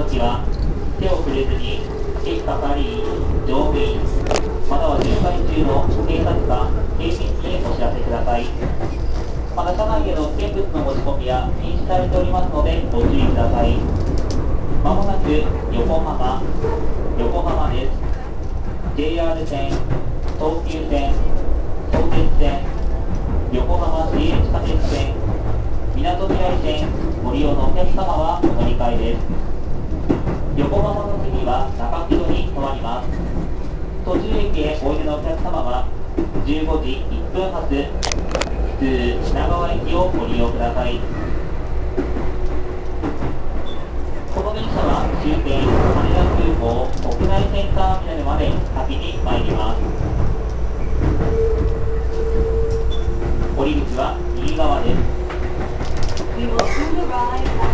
時は手を触れずに駅係員、乗務員、または巡回中の警察官、警備員にお知らせください。また車内への危険物の持ち込みは禁止されておりますのでご注意ください。まもなく横浜です。 JR 線、東急線、相鉄線、横浜市営地下鉄線、みなとみらい線ご利用のお客様はお乗り換えです。横浜の次は中木戸に停まります。途中駅へおいでのお客様は15時1分発普通品川駅をご利用ください。この電車は終点羽田空港国内線ターミナルまで先に参ります。降り口は右側です。 We will soon arrive at